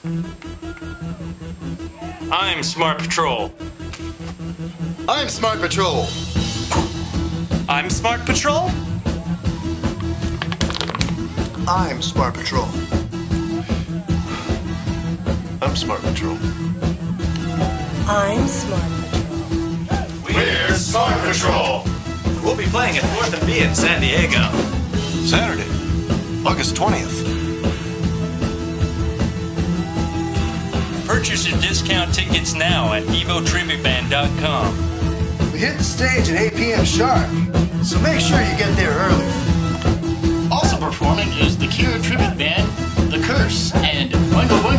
I'm Smart Patrol. I'm Smart Patrol. I'm Smart Patrol. I'm Smart Patrol. I'm Smart Patrol. I'm Smart Patrol. We're Smart Patrol. We'll be playing at 4th and B in San Diego. Saturday, August 20th. Purchase your discount tickets now at devotributeband.com. We hit the stage at 8 p.m. sharp, so make sure you get there early. Also performing is the Cure Tribute Band, The Curse, and Boingo Boingo.